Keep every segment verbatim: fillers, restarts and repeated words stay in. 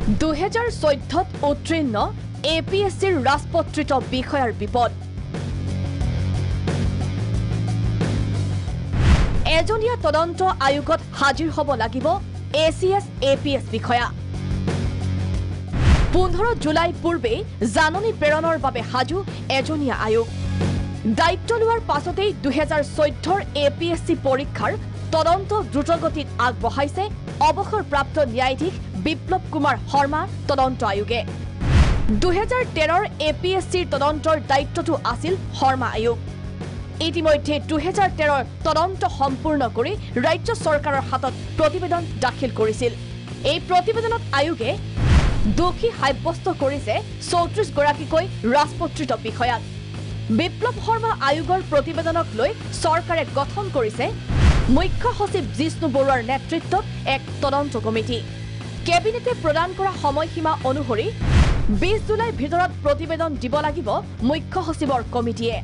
দুহেজাৰ চৈধ্যত উত্তীৰ্ণ এ P S চিৰ ৰাজপত্ৰিত বিষয়াৰ বিপদ। এজনীয়া তদন্ত আয়োগত হাজিৰ হ'ব লাগিব A C S A P S বিষয়া। পোন্ধৰ জুলাই পূৰ্বে জাননী প্ৰেৰণৰ বাবে সাজু এজনীয়া আয়োগ। দায়িত্ব লোৱাৰ পাছতেই দুহেজাৰ চৈধ্যৰ এ পি এছ চি পৰীক্ষাৰ তদন্ত দ্ৰুতগতিত আগবঢ়াইছে অৱসৰপ্ৰাপ্ত ন্যায়াধীশ বিপ্লৱ কুমাৰ শৰ্মা তদন্ত আয়োগে। দুহেজাৰ তেৰৰ এ পি এছ চিৰ তদন্তৰ দায়িত্বটো আছিল শৰ্মা আয়োগ। ইতিমধ্যে দুহেজাৰ তেৰৰ তদন্ত সম্পূৰ্ণ কৰি ৰাজ্য চৰকাৰৰ হাতত প্ৰতিবেদন দাখিল কৰিছিল। এই প্ৰতিবেদনত আয়োগে দোষী সাব্যস্ত কৰিছে চৌত্ৰিশ গৰাকীকৈ ৰাজপত্ৰিত বিষয়াক। বিপ্লৱ শৰ্মা আয়োগৰ প্ৰতিবেদনক লৈ চৰকাৰে গঠন কৰিছে মুখ্য সচিব জিষ্ণু বৰুৱাৰ নেতৃত্বত এক তদন্ত কমিটি। কেবিনেটে প্ৰদান কৰা সময়সীমা অনুসৰি বিশ জুলাইৰ ভিতৰত প্ৰতিবেদন দিব লাগিব মুখ্য সচিবৰ কমিটিয়ে।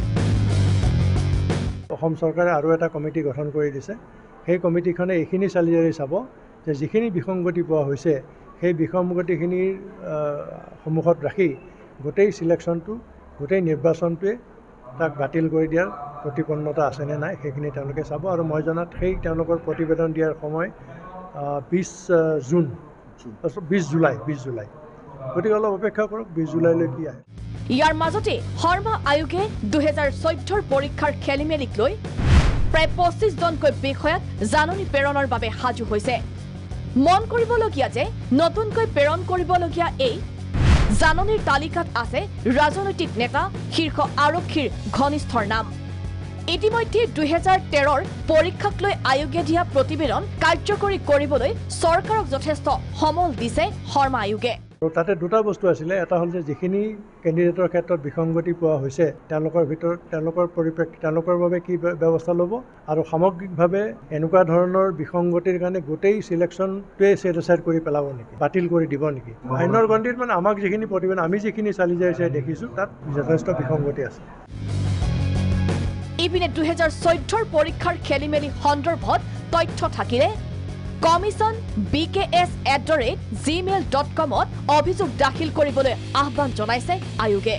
অসম চৰকাৰে আৰু এটা কমিটি গঠন কৰি দিছে। সেই কমিটিখনে এইখিনি চালি জাৰি চাব যে যিখিনি বিসংগতি পোৱা হৈছে সেই বিসংগতিখিনিৰ সন্মুখত ৰাখি গোটেই চিলেকশ্যনটো গোটেই নিৰ্বাচনটোৱে তাক বাতিল কৰি দিয়াৰ প্ৰতিপন্নতা আছেনে নাই সেইখিনি তেওঁলোকে চাব। আৰু মই জনাত সেই তেওঁলোকৰ প্ৰতিবেদন দিয়াৰ সময় বিশ জুন বিশ জুলাই বিশ জুলাই গতিকে অলপ অপেক্ষা কৰক বিশ জুলাইলৈ কি আহে। ইয়াৰ মাজতে শৰ্মা আয়োগে দুহেজাৰ চৈধ্যৰ পৰীক্ষাৰ খেলি মেলিক লৈ প্ৰায় পঁচিছ জনকৈ বিষয়াক জাননী প্ৰেৰণৰ বাবে সাজু হৈছে। মন কৰিবলগীয়া যে নতুনকৈ প্ৰেৰণ কৰিবলগীয়া এই জাননীৰ তালিকাত আছে ৰাজনৈতিক নেতা শীৰ্ষ আৰক্ষীৰ ঘনিষ্ঠৰ নাম। ইতিমধ্যে দুহেজাৰ তেৰৰ পৰীক্ষাক লৈ আয়োগে দিয়া প্ৰতিবেদন কাৰ্যকৰী কৰিবলৈ চৰকাৰক যথেষ্ট সমল দিছে শৰ্মা আয়োগে। তাতে দুটা বস্তু আছিলে। এটা হ'ল যে যিখিনি কেণ্ডিডেটৰ ক্ষেত্ৰত বিসংগতি পোৱা হৈছে তেওঁলোকৰ ভিতৰত তেওঁলোকৰ পৰিপ্ৰেক্ষিত তেওঁলোকৰ বাবে কি ব্যৱস্থা ল'ব, আৰু সামগ্ৰিকভাৱে এনেকুৱা ধৰণৰ বিসংগতিৰ কাৰণে গোটেই চিলেকশ্যনটোৱে ছেটিছফাইড কৰি পেলাব নেকি, বাতিল কৰি দিব নেকি। আইনৰ গণ্ডিত মানে আমাক যিখিনি প্ৰতিবেদন আমি যিখিনি চালি জাৰি চাই দেখিছোঁ তাত যথেষ্ট বিসংগতি আছে। ইপিনে দুহেজাৰ চৈধ্যৰ পৰীক্ষাৰ খেলি মেলি সন্দৰ্ভত তথ্য থাকিলে commission B K S at the rate Gmail dot কমত অভিযোগ দাখিল কৰিবলৈ আহ্বান জনাইছে আয়োগে।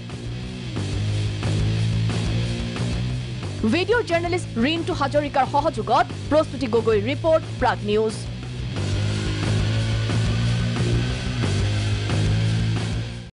ভিডিঅ' জাৰ্নেলিষ্ট ৰিণ্টু হাজৰিকাৰ সহযোগত প্ৰস্তুতি গগৈ ৰিপৰ্ট প্ৰাগ নিউজ।